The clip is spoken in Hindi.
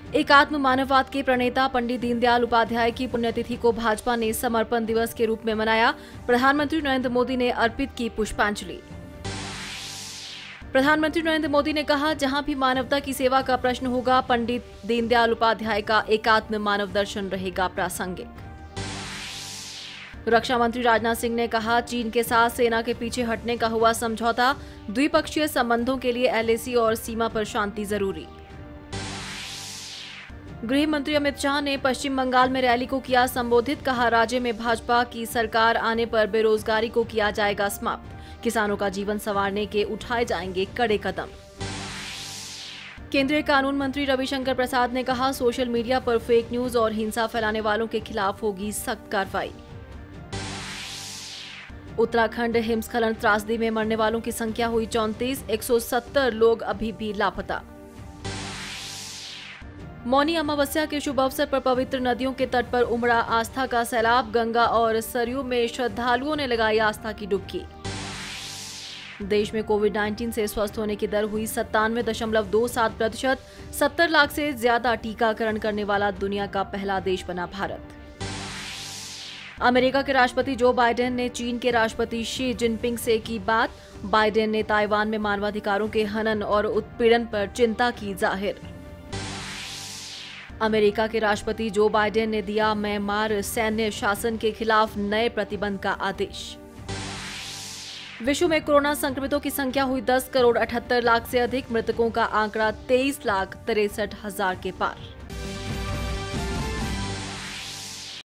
एकात्म मानववाद के प्रणेता पंडित दीनदयाल उपाध्याय की पुण्यतिथि को भाजपा ने समर्पण दिवस के रूप में मनाया। प्रधानमंत्री नरेंद्र मोदी ने अर्पित की पुष्पांजलि। प्रधानमंत्री नरेंद्र मोदी ने कहा, जहां भी मानवता की सेवा का प्रश्न होगा, पंडित दीनदयाल उपाध्याय का एकात्म मानव दर्शन रहेगा प्रासंगिक। रक्षा मंत्री राजनाथ सिंह ने कहा, चीन के साथ सेना के पीछे हटने का हुआ समझौता, द्विपक्षीय संबंधों के लिए एलएसी और सीमा पर शांति जरूरी। गृह मंत्री अमित शाह ने पश्चिम बंगाल में रैली को किया संबोधित। कहा, राज्य में भाजपा की सरकार आने पर बेरोजगारी को किया जाएगा समाप्त, किसानों का जीवन संवारने के उठाए जाएंगे कड़े कदम। केंद्रीय कानून मंत्री रविशंकर प्रसाद ने कहा, सोशल मीडिया पर फेक न्यूज और हिंसा फैलाने वालों के खिलाफ होगी सख्त कार्रवाई। उत्तराखंड हिमस्खलन त्रासदी में मरने वालों की संख्या हुई 34, 170 लोग अभी भी लापता। मौनी अमावस्या के शुभ अवसर पर पवित्र नदियों के तट पर उमड़ा आस्था का सैलाब। गंगा और सरयू में श्रद्धालुओं ने लगाई आस्था की डुबकी। देश में कोविड-19 से स्वस्थ होने की दर हुई 97.27%। 70 लाख से ज्यादा टीकाकरण करने वाला दुनिया का पहला देश बना भारत। अमेरिका के राष्ट्रपति जो बाइडेन ने चीन के राष्ट्रपति शी जिनपिंग से की बात। बाइडेन ने ताइवान में मानवाधिकारों के हनन और उत्पीड़न पर चिंता की जाहिर। अमेरिका के राष्ट्रपति जो बाइडेन ने दिया म्यांमार सैन्य शासन के खिलाफ नए प्रतिबंध का आदेश। विश्व में कोरोना संक्रमितों की संख्या हुई 10 करोड़ 78 लाख से अधिक। मृतकों का आंकड़ा 23 लाख 63 हजार के पार।